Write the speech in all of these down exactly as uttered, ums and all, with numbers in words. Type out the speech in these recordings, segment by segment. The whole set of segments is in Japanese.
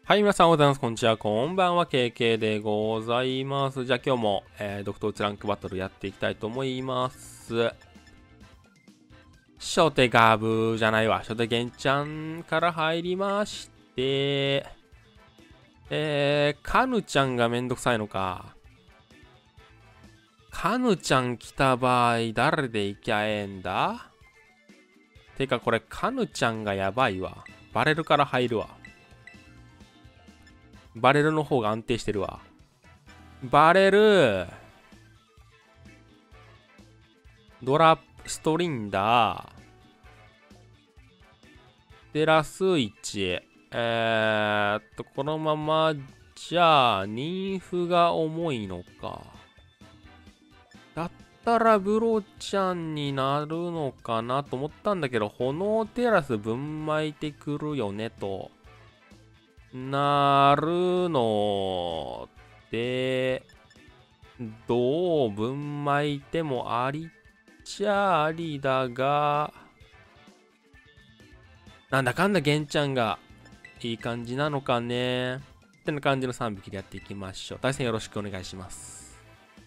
はい、皆さんおはようございます。こんにちは。こんばんは。ケーケー でございます。じゃあ今日も、えー、ドクトーツランクバトルやっていきたいと思います。初手ガブじゃないわ。初手ゲンちゃんから入りまして、えー、カヌちゃんがめんどくさいのか。カヌちゃん来た場合、誰で行きゃええんだ？てかこれ、カヌちゃんがやばいわ。バレルから入るわ。バレルの方が安定してるわ。バレル、ドラストリンダー、テラスいち、えーっと、このままじゃあ、ニンフが重いのか。だったらブロちゃんになるのかなと思ったんだけど、炎テラスぶんまいてくるよねと。なるので、どうぶんまいてもありっちゃありだが、なんだかんだゲンちゃんがいい感じなのかね。ってな感じのさんびきでやっていきましょう。対戦よろしくお願いします。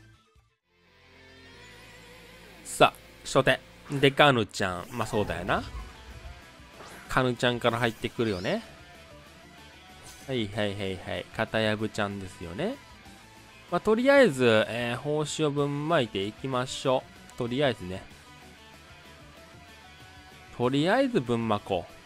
さあ、初手。で、カヌちゃん。まあそうだよな。カヌちゃんから入ってくるよね。はいはいはいはい。片やぶちゃんですよね。まあとりあえず、えー、報酬をぶんまいていきましょう。とりあえずね。とりあえずぶんまこう。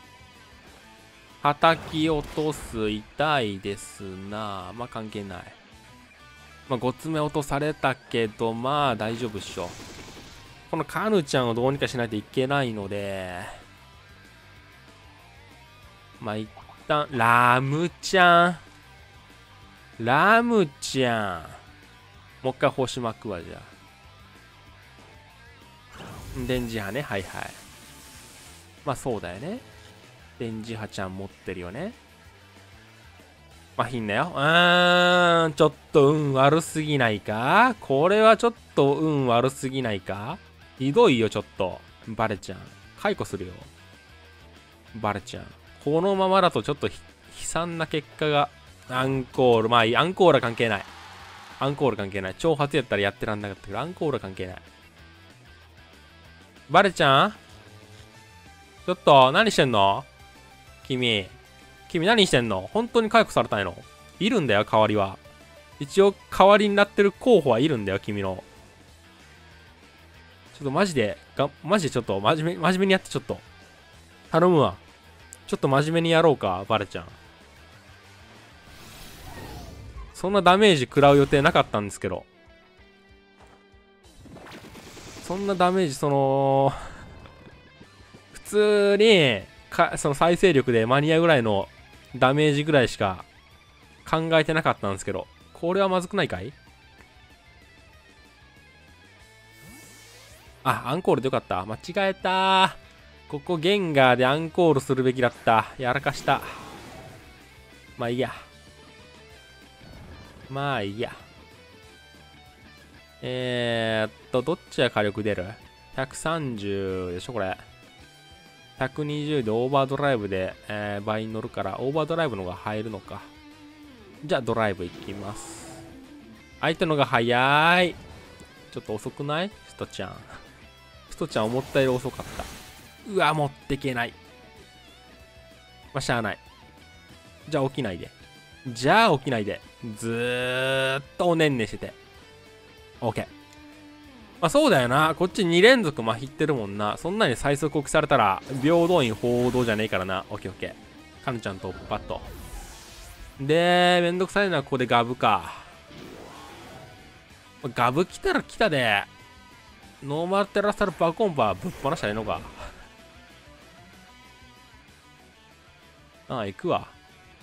叩き落とす、痛いですな。まあ関係ない。まあごつめ落とされたけど、まあ大丈夫っしょ。このカヌちゃんをどうにかしないといけないので、まあ一旦、ラムちゃん。ラムちゃん。もう一回星巻くわ、じゃあ。電磁波ね、はいはい。まあそうだよね。電磁波ちゃん持ってるよね。まあ、ひんなよ。うーん、ちょっと運悪すぎないか？これはちょっと運悪すぎないか？ひどいよ、ちょっと。バレちゃん。解雇するよ。バレちゃん。このままだとちょっと悲惨な結果が。アンコール。まあいい。アンコールは関係ない。アンコール関係ない。挑発やったらやってらんなかったけど、アンコールは関係ない。バレちゃん？ちょっと、何してんの？君。君何してんの？本当に解雇されたいの？いるんだよ、代わりは。一応、代わりになってる候補はいるんだよ、君の。ちょっとマジで、が、マジでちょっと、真面目、真面目にやって、ちょっと。頼むわ。ちょっと真面目にやろうか、バレちゃん。そんなダメージ食らう予定なかったんですけど。そんなダメージ、その、普通に、か、その再生力で間に合うぐらいのダメージぐらいしか考えてなかったんですけど。これはまずくないかい？あ、アンコールでよかった。間違えた。ここゲンガーでアンコールするべきだった。やらかした。まあいいや。まあいいや。えー、っと、どっちが火力出る？ ひゃくさんじゅう でしょこれ。ひゃくにじゅうでオーバードライブで、えー、倍に乗るから、オーバードライブの方が入るのか。じゃあドライブいきます。相手のが早い。ちょっと遅くない？ストちゃん。ストちゃん思ったより遅かった。うわ、持ってけない。まあ、しゃあない。じゃあ起きないで。じゃあ起きないで。ずーっとおねんねしてて。OK。まあそうだよな。こっちに連続まひってるもんな。そんなに最速置きされたら、平等院報道じゃねえからな。OKOK。カヌちゃん突破と。で、めんどくさいのはここでガブか。ガブ来たら来たで、ノーマルテラスタルバコンパぶっ放したらええのか。ああ、行くわ。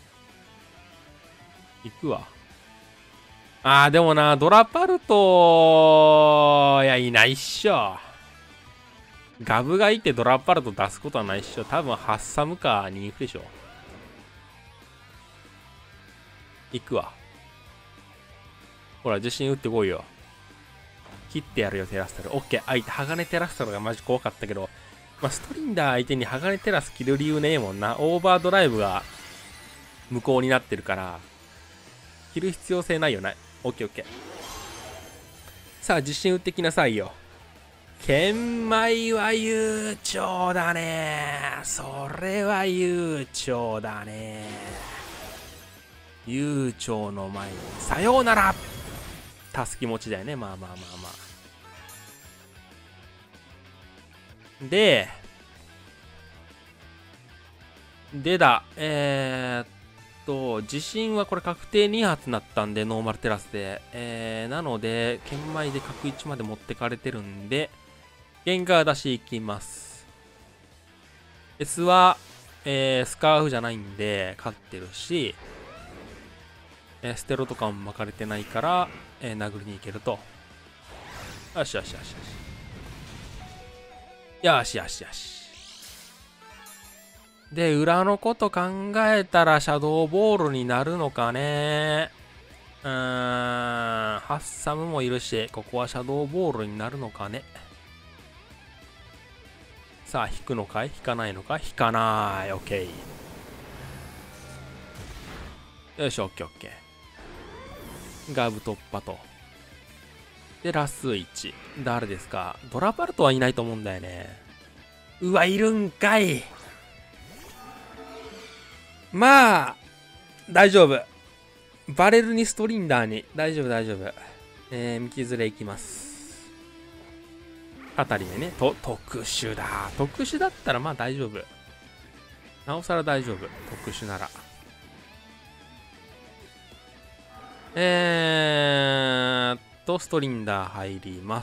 行くわ。ああ、でもな、ドラパルト、いや、いないっしょ。ガブがいてドラパルト出すことはないっしょ。多分、ハッサムか、ニンフでしょ。行くわ。ほら、自信打ってこいよ。切ってやるよ、テラスタル。オッケー。相手、鋼テラスタルがマジ怖かったけど、まあ、ストリンダー相手に鋼テラス切る理由ねえもんな。オーバードライブが無効になってるから、着る必要性ないよな。オッケーオッケー。さあ、自信打ってきなさいよ。剣舞は悠長だね。それは悠長だね。悠長の前に、さようなら。たすき持ちだよね。まあまあまあまあ。で、でだ、えー、っと、地震はこれ確定に発になったんで、ノーマルテラスで。えー、なので、剣舞で角いちまで持ってかれてるんで、ゲンガー出しいきます。S は、えー、スカーフじゃないんで、勝ってるし、えー、ステロとかも巻かれてないから、えー、殴りに行けると。よしよしよしよし。よしよしよし。で、裏のこと考えたらシャドーボールになるのかね。うーん、ハッサムもいるし、ここはシャドーボールになるのかね。さあ、引くのかい引かないのか引かない。オッケー。よし、オッケーオッケー。ガブ突破と。で、ラスいち。誰ですか？ドラパルトはいないと思うんだよね。うわ、いるんかい。まあ、大丈夫。バレルにストリンダーに。大丈夫、大丈夫。えー、道連れいきます。あたり目ね。と、特殊だ。特殊だったらまあ大丈夫。なおさら大丈夫。特殊なら。えーっと、ストリンダー入ります。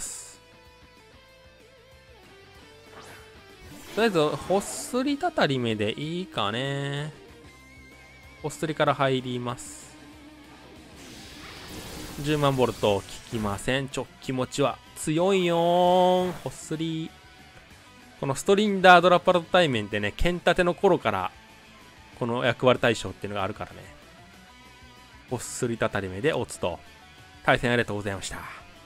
とりあえず、ほっすりたたり目でいいかね。ほっすりから入ります。じゅうまんボルト効きません。ちょ、気持ちは強いよーん。ほっすり。このストリンダードラパルト対面ってね、剣立ての頃から、この役割対象っていうのがあるからね。ほっすりたたり目でオツと。対戦ありがとうございました。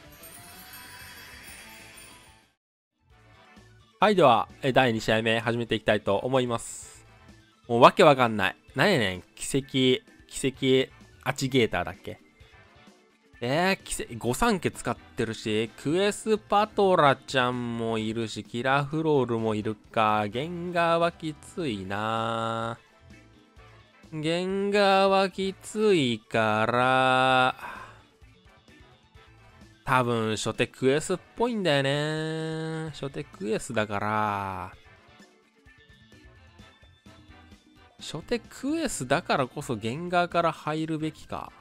はい、では、だいに試合目始めていきたいと思います。もうわけわかんない。なんやねん、奇跡、奇跡、アチゲーターだっけ？えー、奇跡、御三家使ってるし、クエスパトラちゃんもいるし、キラフロールもいるか、ゲンガーはきついなぁ。ゲンガーはきついから、多分、初手クエスっぽいんだよね。初手クエスだから、初手クエスだからこそゲンガーから入るべきか。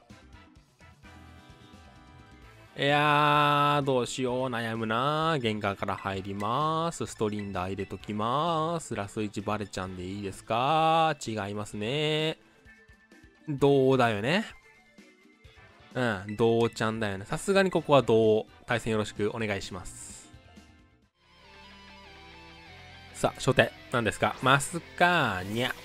いやー、どうしよう、悩むなー。ゲンガーから入ります。ストリンダー入れときます。ラスいちバレちゃんでいいですか？違いますね。どうだよね。うん、どうちゃんだよね。さすがにここはどう。対戦よろしくお願いします。さあ、初手、何ですか？マスカーニャ。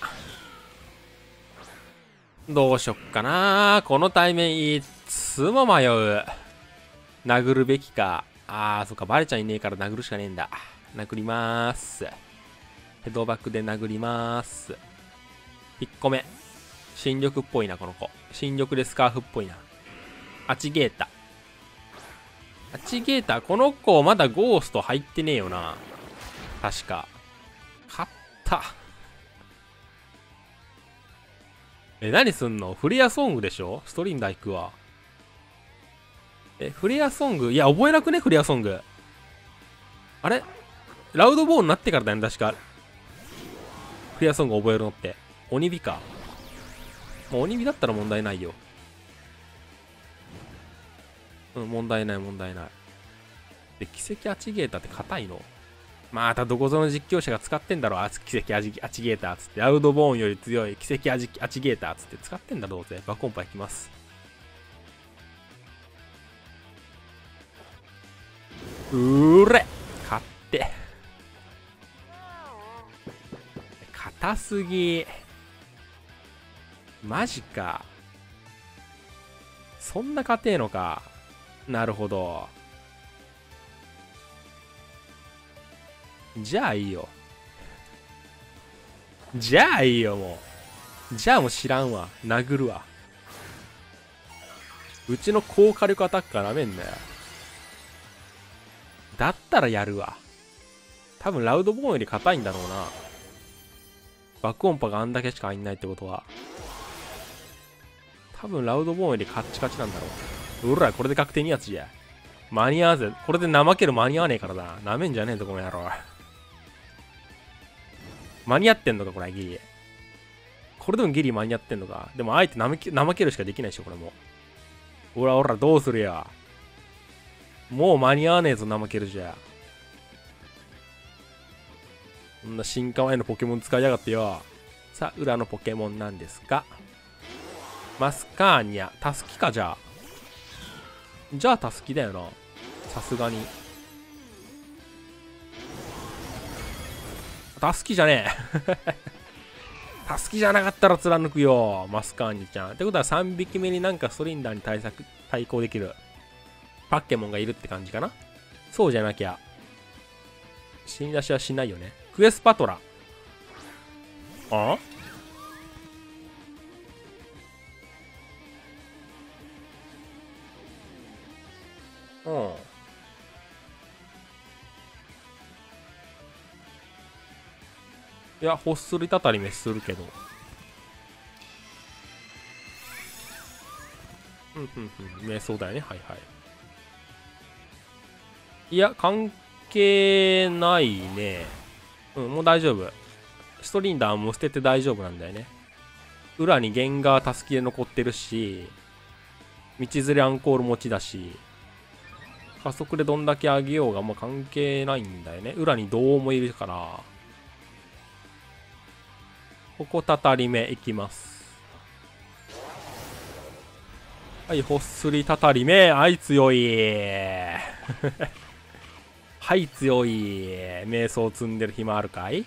どうしよっかな。この対面いつも迷う。殴るべきか。あー、そっか、バレちゃんいねえから殴るしかねえんだ。殴りまーす。ヘドバックで殴りまーす。いっこめ。新緑っぽいな、この子。新緑でスカーフっぽいな。アチゲータ。アチゲータ、この子まだゴースト入ってねえよな。確か。勝った。え、何すんの？フレアソングでしょ？ストリンダー行くわ。え、フレアソング、いや、覚えなくね？フレアソング。あれラウドボーンになってからだよね、確か。フレアソング覚えるのって。鬼火か。もう鬼火だったら問題ないよ。うん、問題ない、問題ない。で、奇跡アチゲーターって硬いの？またどこぞの実況者が使ってんだろう。あ、奇跡アチゲーターっつって。ラウドボーンより強い奇跡アチゲーターっつって使ってんだろうぜ。バコンパいきます。うーれ勝って。硬すぎ。マジか。そんな硬えのか。なるほど。じゃあいいよ。じゃあいいよ、もじゃあもう知らんわ。殴るわ。うちの高火力アタッカーなめんなよ。だったらやるわ。多分ラウドボーンより硬いんだろうな。爆音波があんだけしか入んないってことは。多分ラウドボーンよりカッチカチなんだろう。うら、これで確定にやつじゃ。間に合わず。これで怠ける間に合わねえからな。なめんじゃねえぞ、この野郎。間に合ってんのか、これ、ギリ。これでもギリ間に合ってんのか。でも、あえて怠け、怠けるしかできないでしょ、これも。おらおら、どうするや。もう間に合わねえぞ、怠けるじゃ。こんな進化前のポケモン使いやがってよ。さあ、裏のポケモンなんですか。マスカーニャ。タスキか、じゃあ。じゃあ、タスキだよな。さすがに。タスキじゃねえ。タスキじゃなかったら貫くよ。マスカーニャちゃん。ってことはさんびきめになんかストリンダーに対策、対抗できるパッケモンがいるって感じかな。そうじゃなきゃ、死に出しはしないよね。クエスパトラ。あうん。いや、ほっすりたたりめするけど。うん、うん、うん。瞑想だよね。はいはい。いや、関係ないね。うん、もう大丈夫。ストリンダーも捨てて大丈夫なんだよね。裏にゲンガータスキで残ってるし、道連れアンコール持ちだし、加速でどんだけ上げようがもう関係ないんだよね。裏にどうもいるから。ここたたり目いきます。はい、ほっすりたたり目。はい、強い。はい、強い。瞑想積んでる暇あるかい？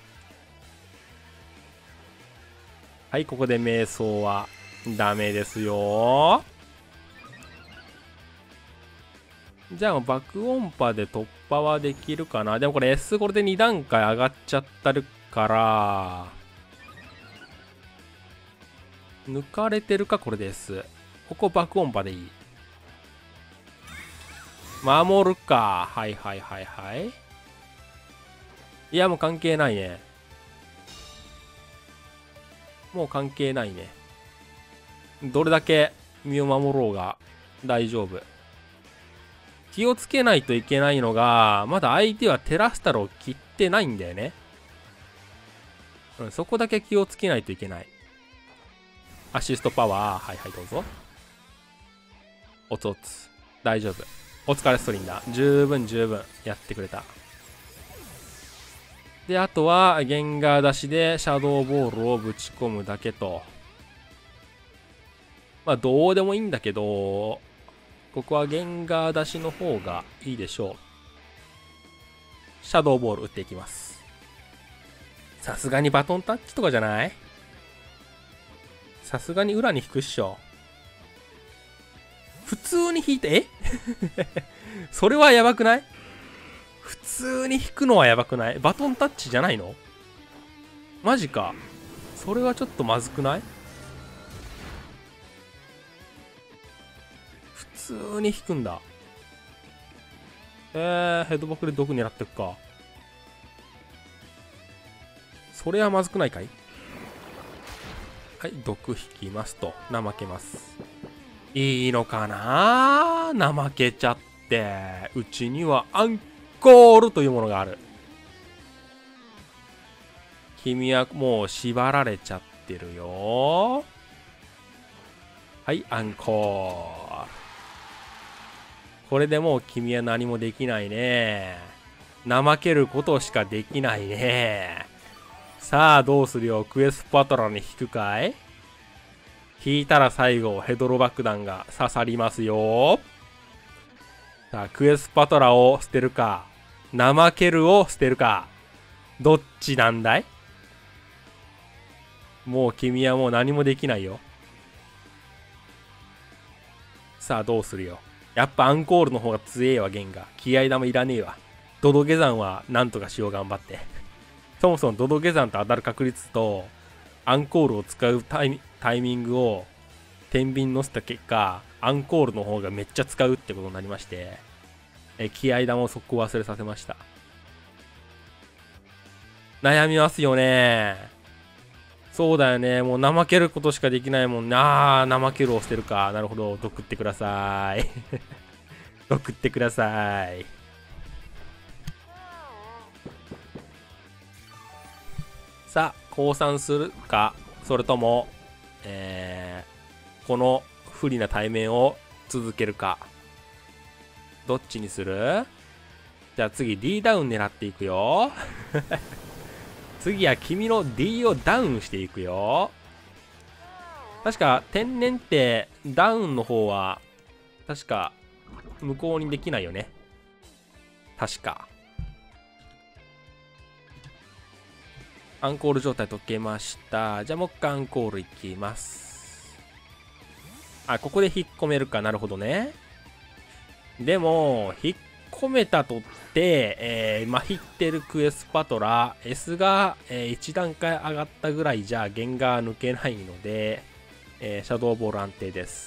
はい、ここで瞑想はダメですよ。じゃあ、爆音波で突破はできるかな。でもこれ S これでに段階上がっちゃったるから、抜かれてるか、これです。ここ爆音波でいい。守るか。はいはいはいはい。いや、もう関係ないね。もう関係ないね。どれだけ身を守ろうが大丈夫。気をつけないといけないのが、まだ相手はテラスタルを切ってないんだよね。うん、そこだけ気をつけないといけない。アシストパワー。はいはい、どうぞ。おつおつ。大丈夫。お疲れストリンダー。十分十分やってくれた。で、あとは、ゲンガー出しでシャドーボールをぶち込むだけと。まあ、どうでもいいんだけど、ここはゲンガー出しの方がいいでしょう。シャドーボール打っていきます。さすがにバトンタッチとかじゃない？さすがに裏に引くっしょ。普通に引いて、えそれはやばくない？普通に引くのはやばくない？バトンタッチじゃないの？マジか。それはちょっとまずくない？普通に引くんだ。えー、ヘッドバックで毒狙ってくか。それはまずくないかい？はい、毒引きますと。怠けます。いいのかな？怠けちゃって。うちにはアンコールというものがある。君はもう縛られちゃってるよ。はい、アンコール。これでもう君は何もできないね。怠けることしかできないね。さあ、どうするよ。クエスパトラに引くかい？引いたら最後、ヘドロ爆弾が刺さりますよ。さあ、クエスパトラを捨てるか、怠けるを捨てるか。どっちなんだい？もう君はもう何もできないよ。さあ、どうするよ。やっぱアンコールの方が強えわ、ゲンが。気合玉いらねえわ。ドド下山はなんとかしよう、頑張って。そもそもドド下山と当たる確率と、 アンコールを使うタイミタイミングを天秤乗せた結果、アンコールの方がめっちゃ使うってことになりまして、え気合玉を速攻忘れさせました。悩みますよね。そうだよね。もう怠けることしかできないもんな。あー、怠けるを捨てるか。なるほど。毒ってください。毒ってください。さあ、降参するか、それとも、えー、この不利な対面を続けるか。どっちにする？じゃあ次 D ダウン狙っていくよ。次は君の D をダウンしていくよ。確か天然ってダウンの方は確か無効にできないよね。確か。アンコール状態解けました。じゃあもう一回アンコールいきます。あ、ここで引っ込めるか。なるほどね。でも、引っ込めたとって、えー、まひってるクエスパトラ、S が、えー、いち段階上がったぐらいじゃ、ゲンガー抜けないので、えー、シャドーボール安定です。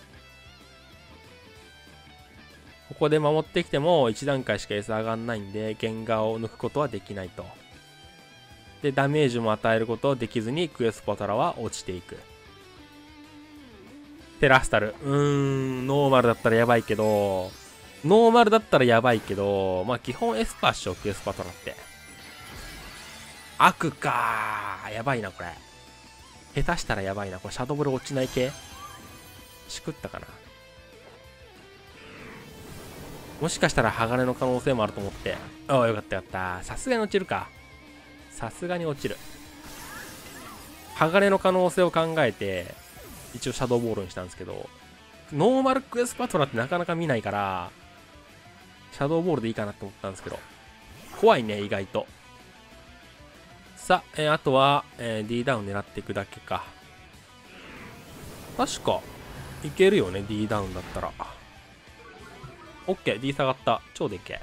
ここで守ってきても、いち段階しか S 上がんないんで、ゲンガーを抜くことはできないと。で、ダメージも与えることできずに、クエスパトラは落ちていく。テラスタル。うーん、ノーマルだったらやばいけど、ノーマルだったらやばいけど、まあ基本エスパーっしょ、クエスパトラって。悪かー。やばいな、これ。下手したらやばいな。これ、シャドブル落ちない系しくったかな。もしかしたら鋼の可能性もあると思って。ああ、よかったよかった。さすがに落ちるか。さすがに落ちる。鋼の可能性を考えて、一応シャドーボールにしたんですけど、ノーマルクエスパトラってなかなか見ないから、シャドーボールでいいかなって思ったんですけど、怖いね、意外と。さあ、えー、あとは、えー、D ダウン狙っていくだけか。確か、いけるよね、D ダウンだったら。OK、D 下がった。超でっけえ。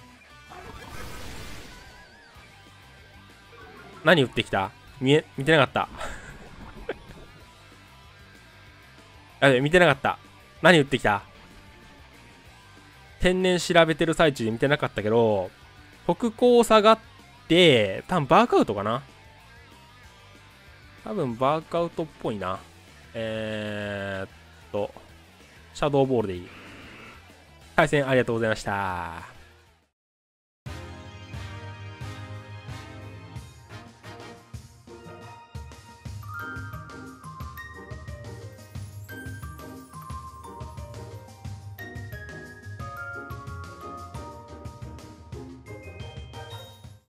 何打ってきた？見え、見てなかった。あ、見てなかった。何打ってきた？天然調べてる最中で見てなかったけど、北高下がって、多分バークアウトかな？多分バークアウトっぽいな。えーっと、シャドーボールでいい。対戦ありがとうございました。